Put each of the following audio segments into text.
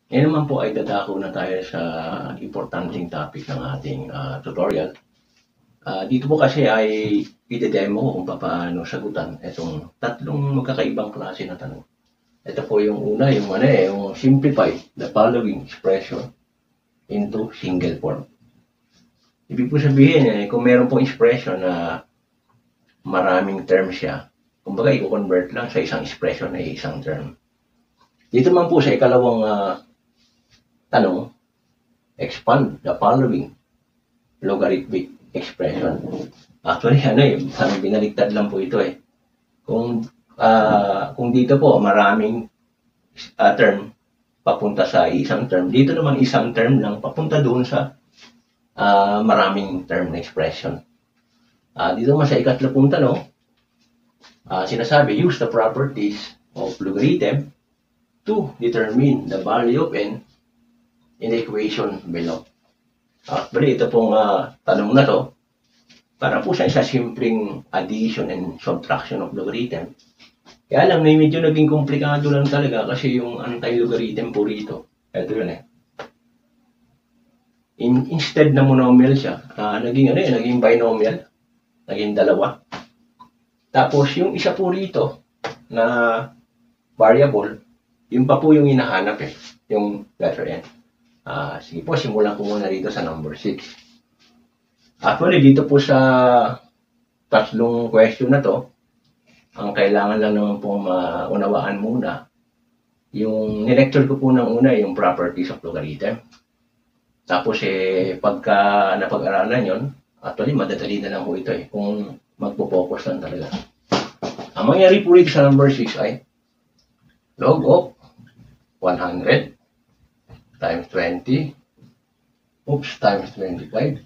Ngayon naman po ay dadako na tayo sa importanteng topic ng ating tutorial. Dito po kasi ay ide-demo ko kung paano sagutan itong tatlong magkakaibang klase na tanong. Ito po yung una, yung simplify the following expression into single form. Ibig po sabihin, kung meron pong expression na maraming term siya, kumbaga i-convert lang sa isang expression ay isang term. Dito man po sa ikalawang tanong, expand the following logarithmic expression. Actually, parang binaliktad lang po ito eh. Kung dito po maraming term papunta sa isang term, dito naman isang term lang papunta doon sa maraming term na expression. Dito naman sa ikatlong tanong, sinasabi, use the properties of logarithm to determine the value of n in the equation below. Actually, ito pong tanong na to, para po sa simpleng addition and subtraction of logarithm. Kaya lang, medyo naging komplikado lang talaga kasi yung anti-logarithm po rito. Ito yun eh. Instead na monomial siya, naging binomial. Naging dalawa. Tapos yung isa po rito na variable, yun pa po yung hinahanap eh. Yung letter n. Sige po, simulan ko muna dito sa number 6. Actually, dito po sa tatlong question na to, ang kailangan lang naman pong maunawaan muna, yung nilecture ko po ng una, yung properties of logarithm. Tapos pagka napag-aralan yon, actually, madadali na lang po ito eh, kung magpo-focus lang talaga. Ang mangyari po rito sa number 6 ay log of 100 times 20 times 25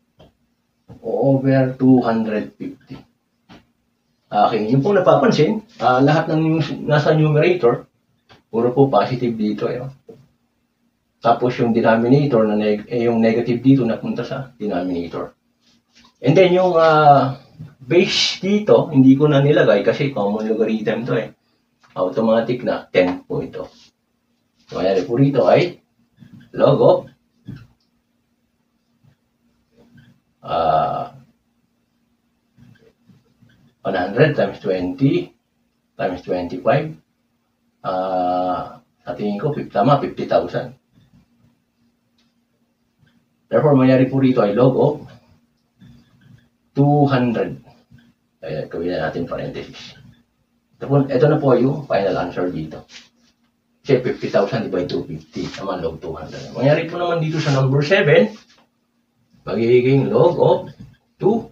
over 250. Okay, yung pong napapansin, lahat ng nasa numerator, puro po positive dito. Tapos yung denominator, yung negative dito napunta sa denominator. And then yung base dito, hindi ko na nilagay kasi common logarithm to eh. Automatic na 10 po ito. So, mayari po rito ay log of 100 times 20 times 25. Sa tingin ko, 50,000. Therefore, mayari po rito ay log of 200. Kaya gawin na natin parenthesis. Ito na po yung final answer dito. Kasi 50,000 divided 250 naman log 200. Mayari po naman dito sa number 7, magiging log of 2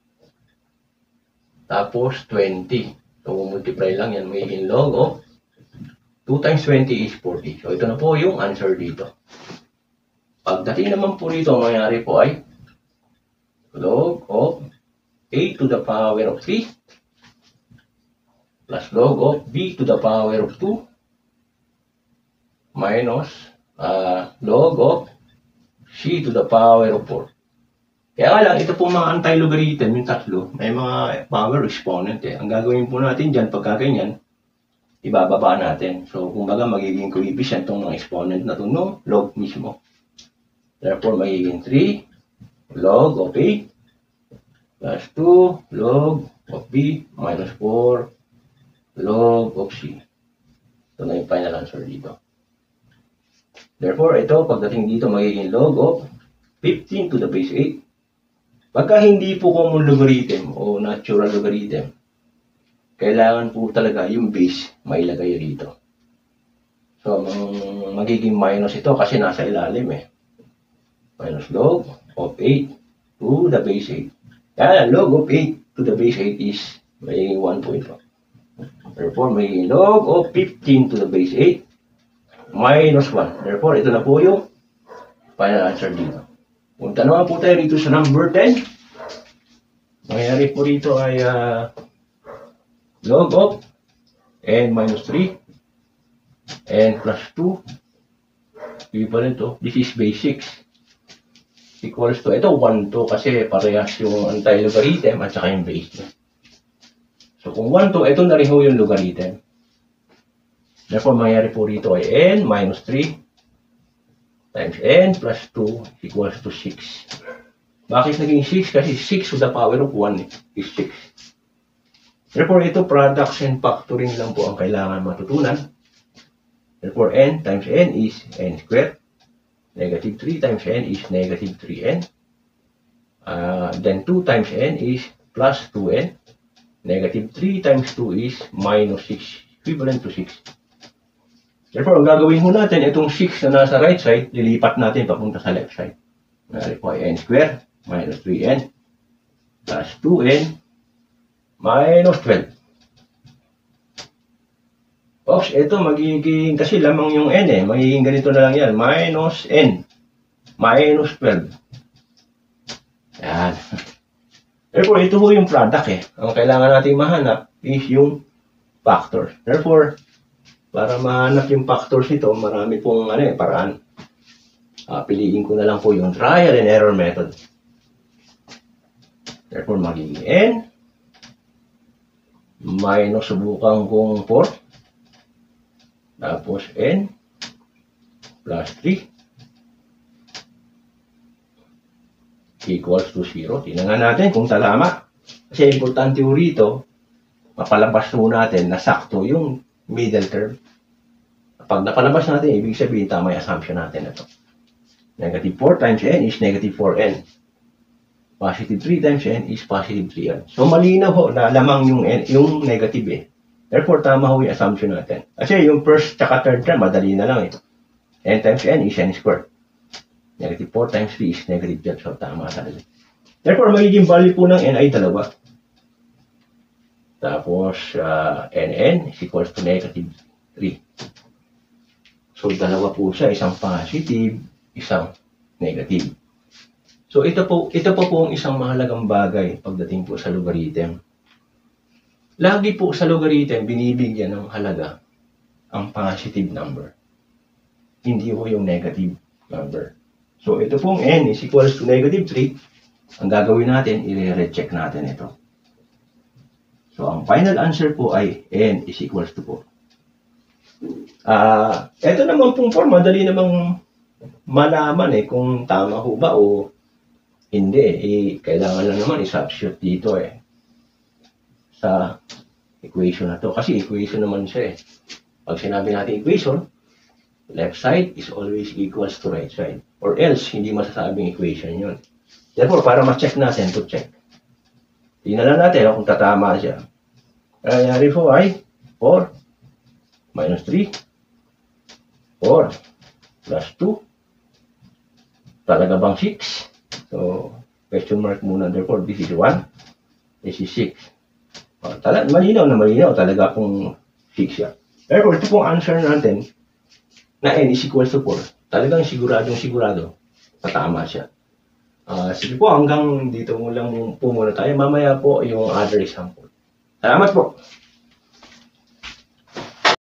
tapos 20. So, multiply lang yan. Magiging log of 2 times 20 is 40. So, ito na po yung answer dito. Pagdating naman po rito, mayari po ay log of a to the power of 3 plus log of b to the power of 2 minus log of c to the power of 4. Kaya nga lang, ito po mga anti-logarithm, yung tatlo, may mga power exponent eh. Ang gagawin po natin dyan, pagka ganyan, ibababa natin. So, kumbaga, magiging coefficient itong mga exponent na ito, no? Log mismo. Therefore, magiging 3 log of a plus 2 log of b minus 4 log of c. Ito na yung final answer dito. Therefore, ito, pagdating dito, magiging log of 15 to the base 8. Pagka hindi po common logarithm o natural logarithm, kailangan po talaga yung base mailagay dito. So, magiging minus ito kasi nasa ilalim eh. Minus log of 8 to the base 8. Kaya log of 8 to the base 8 is magiging 1 po ito. Therefore, magiging log of 15 to the base 8 minus 1. Therefore, ito na po yung final answer dito. Punta naman po tayo rito sa number 10. Mangyayari po rito ay log of n minus 3 n plus 2 equivalent to, this is base 6 equals to, ito 1 to kasi parehas yung anti-logarithm at saka yung base. So kung 1 to, ito na rin yung logarithm. Therefore, mangyayari po rito ay n minus 3 times n plus 2 equals to 6. Bakit naging 6? Kasi 6 to the power of 1 is 6. Therefore, ito products and factoring lang po ang kailangan matutunan. Therefore, n times n is n squared. Negative 3 times n is negative 3n. Then 2 times n is plus 2n. Negative 3 times 2 is minus 6, equivalent to 6. Therefore, ang gagawin mo natin, itong 6 na nasa right side, lilipat natin papunta sa left side. Therefore, n squared minus 3n plus 2n minus 12. Oops, ito magiging, kasi lamang yung n magiging ganito na lang yan, minus n, minus 12. Yan. Therefore, ito po yung product Ang kailangan natin mahanap is yung factors. Therefore, para mahanap yung factors nito, marami pong paraan. Piliin ko na lang po yung trial and error method. Therefore, magiging n minus subukan kong 4. Tapos n plus 3 equals to 0. Tingnan natin kung tama. Kasi importante po rito, mapalabas po natin na sakto yung middle term. Pag napalabas natin, ibig sabihin tama yung assumption natin ito. Negative 4 times n is negative 4n. Positive 3 times n is positive 3n. So malinaw ho na lamang yung negative Therefore, tama ho yung assumption natin. Kasi yung first tsaka third term, madali na lang n times n is n squared. Negative 4 times 3 is negative 12. So, tama talaga. Therefore, magiging value po ng n ay dalawa. Tapos, nn is equals to negative 3. So, dalawa po siya. Isang positive, isang negative. So, ito po ang isang mahalagang bagay pagdating po sa logarithm. Lagi po sa logarithm, binibigyan ng halaga ang positive number. Hindi po yung negative number. So, ito pong n is equals to negative 3. Ang gagawin natin, i-recheck natin ito. So, ang final answer po ay n is equals to 4. Ito naman pong 4, madali namang malaman kung tama ho ba o hindi. Kailangan lang naman i-substitute dito sa equation na to. Kasi equation naman siya Pag sinabi natin equation, left side is always equals to right side. Or else, hindi masasabing equation yun. Therefore, para ma-check natin, to check. Tingnan lang natin kung tatama siya. Nangyari po ay 4 minus 3, 4 plus 2. Talaga bang 6? So, question mark muna. Therefore, this is 1. This is 6. Malinaw na malinaw. Talaga pong 6 siya. Therefore, ito pong answer natin na n is equals to 4. Talagang sigurado. Patama siya. Sige po, hanggang dito lang po muna tayo. Mamaya po yung other example. Salamat po.